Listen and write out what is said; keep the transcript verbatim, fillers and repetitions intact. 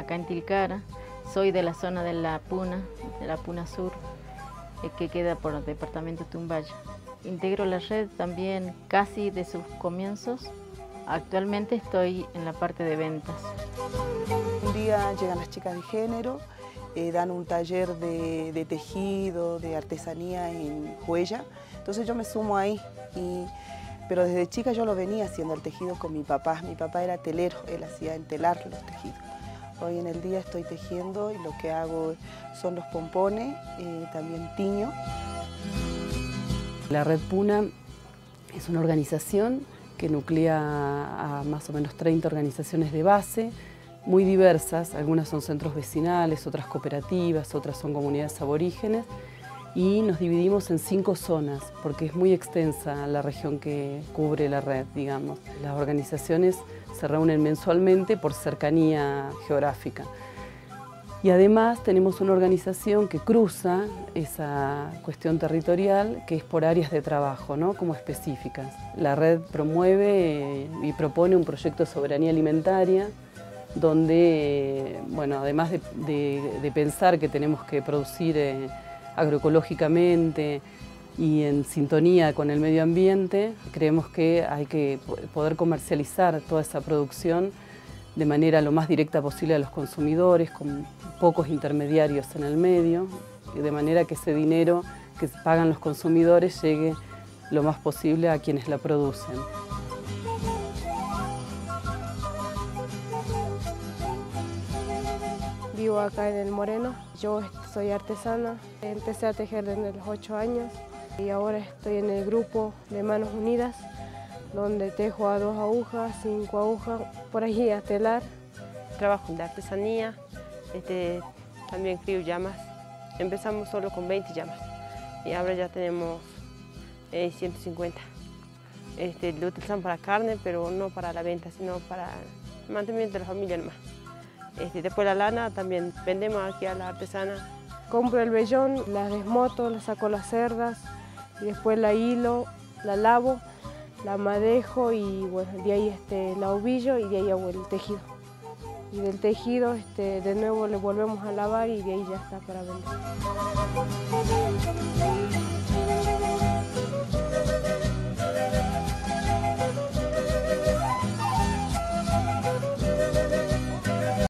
acá en Tilcara. Soy de la zona de la Puna, de la Puna Sur, eh, que queda por el departamento de Tumbaya. Integro la red también casi de sus comienzos. Actualmente estoy en la parte de ventas. Un día llegan las chicas de género, eh, dan un taller de, de tejido, de artesanía en Huella. Entonces yo me sumo ahí, y, pero desde chica yo lo venía haciendo el tejido con mi papá. Mi papá era telero, él hacía entelar los tejidos. Hoy en el día estoy tejiendo y lo que hago son los pompones, eh, también tiño. La Red Puna es una organización que nuclea a más o menos treinta organizaciones de base, muy diversas. Algunas son centros vecinales, otras cooperativas, otras son comunidades aborígenes, y nos dividimos en cinco zonas porque es muy extensa la región que cubre la red, digamos. Las organizaciones se reúnen mensualmente por cercanía geográfica. Y además tenemos una organización que cruza esa cuestión territorial, que es por áreas de trabajo, ¿no? Como específicas. La red promueve y propone un proyecto de soberanía alimentaria, donde, bueno, además de, de, de pensar que tenemos que producir eh, agroecológicamente y en sintonía con el medio ambiente, creemos que hay que poder comercializar toda esa producción de manera lo más directa posible a los consumidores, con pocos intermediarios en el medio, y de manera que ese dinero que pagan los consumidores llegue lo más posible a quienes la producen. Vivo acá en El Moreno, yo soy artesana, empecé a tejer desde los ocho años y ahora estoy en el grupo de Manos Unidas, donde tejo a dos agujas, cinco agujas, por ahí a telar. Trabajo de artesanía, este, también crío llamas. Empezamos solo con veinte llamas y ahora ya tenemos eh, ciento cincuenta. Este, lo utilizan para carne, pero no para la venta, sino para el mantenimiento de la familia nomás. Este, después la lana también vendemos aquí a la artesana. Compro el vellón, la desmoto, la saco las cerdas y después la hilo, la lavo, la madejo y bueno, de ahí este, la ovillo y de ahí hago el tejido. Y del tejido este, de nuevo le volvemos a lavar y de ahí ya está para vender.